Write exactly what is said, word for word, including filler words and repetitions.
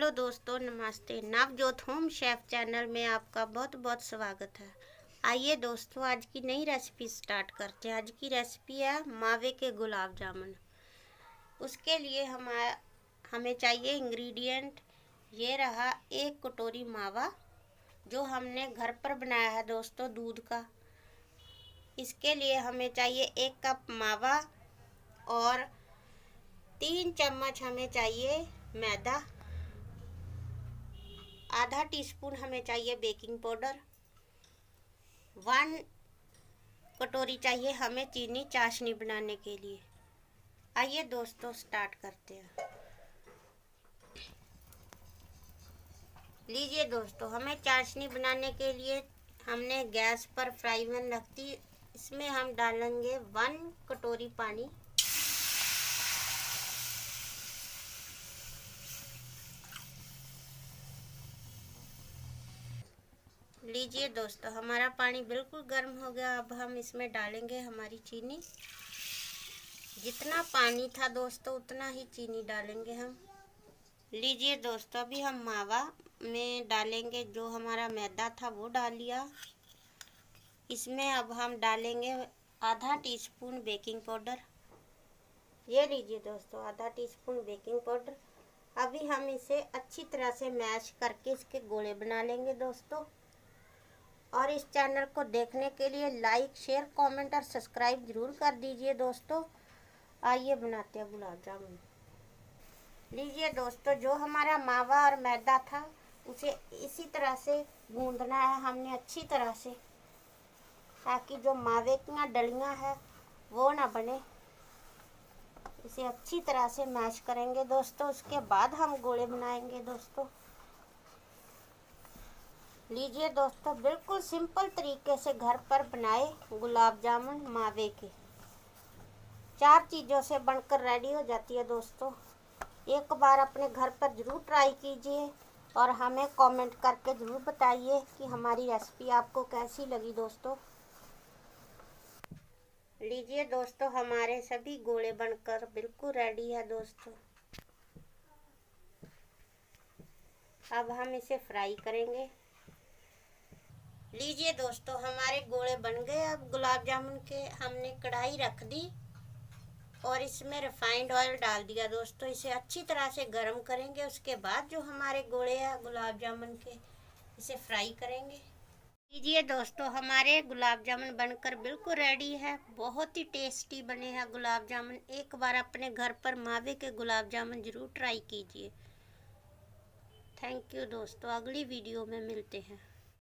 Hello दोस्तों, नमस्ते। Navjot home chef channel में आपका बहुत बहुत स्वागत है। आइए दोस्तों, आज की नई रेसिपी स्टार्ट करते हैं। आज की रेसिपी है मावे के गुलाब जामुन। उसके लिए हम हमें चाहिए इंग्रेडिएंट। ये रहा एक कटोरी मावा जो हमने घर पर बनाया है दोस्तों, दूध का। इसके लिए हमें चाहिए एक कप मावा और तीन चम्मच हमें चाहिए मैदा। आधा टीस्पून हमें चाहिए बेकिंग पाउडर। वन कटोरी चाहिए हमें चीनी चाशनी बनाने के लिए। आइए दोस्तों, स्टार्ट करते हैं। लीजिए दोस्तों, हमें चाशनी बनाने के लिए हमने गैस पर फ्राई पैन रख दी। इसमें हम डालेंगे वन कटोरी पानी। लीजिए दोस्तों, हमारा पानी बिल्कुल गर्म हो गया। अब हम इसमें डालेंगे हमारी चीनी। जितना पानी था दोस्तों उतना ही चीनी डालेंगे हम। लीजिए दोस्तों, अभी हम मावा में डालेंगे जो हमारा मैदा था वो डाल लिया। इसमें अब हम डालेंगे आधा टीस्पून बेकिंग पाउडर। ये लीजिए दोस्तों, आधा टीस्पून बेकिंग पाउडर। अभी हम इसे अच्छी तरह से मैश करके इसके गोले बना लेंगे दोस्तों। और इस चैनल को देखने के लिए लाइक, शेयर, कमेंट और सब्सक्राइब जरूर कर दीजिए दोस्तों। आइए बनाते हैं गुलाब जामुन। लीजिए दोस्तों, जो हमारा मावा और मैदा था उसे इसी तरह से गूंदना है हमने अच्छी तरह से, ताकि जो मावे की डलियां है वो ना बने। इसे अच्छी तरह से मैश करेंगे दोस्तों। उसके बाद हम गोले बनाएंगे दोस्तों। लीजिए दोस्तों, बिल्कुल सिंपल तरीके से घर पर बनाए गुलाब जामुन मावे के। चार चीज़ों से बनकर रेडी हो जाती है दोस्तों। एक बार अपने घर पर ज़रूर ट्राई कीजिए और हमें कमेंट करके ज़रूर बताइए कि हमारी रेसिपी आपको कैसी लगी दोस्तों। लीजिए दोस्तों, हमारे सभी गोले बनकर बिल्कुल रेडी है दोस्तों। अब हम इसे फ्राई करेंगे। लीजिए दोस्तों, हमारे गोले बन गए। अब गुलाब जामुन के हमने कढ़ाई रख दी और इसमें रिफाइंड ऑयल डाल दिया दोस्तों। इसे अच्छी तरह से गर्म करेंगे। उसके बाद जो हमारे गोले हैं गुलाब जामुन के, इसे फ्राई करेंगे। लीजिए दोस्तों, हमारे गुलाब जामुन बनकर बिल्कुल रेडी है। बहुत ही टेस्टी बने हैं गुलाब जामुन। एक बार अपने घर पर मावे के गुलाब जामुन ज़रूर ट्राई कीजिए। थैंक यू दोस्तों, अगली वीडियो में मिलते हैं।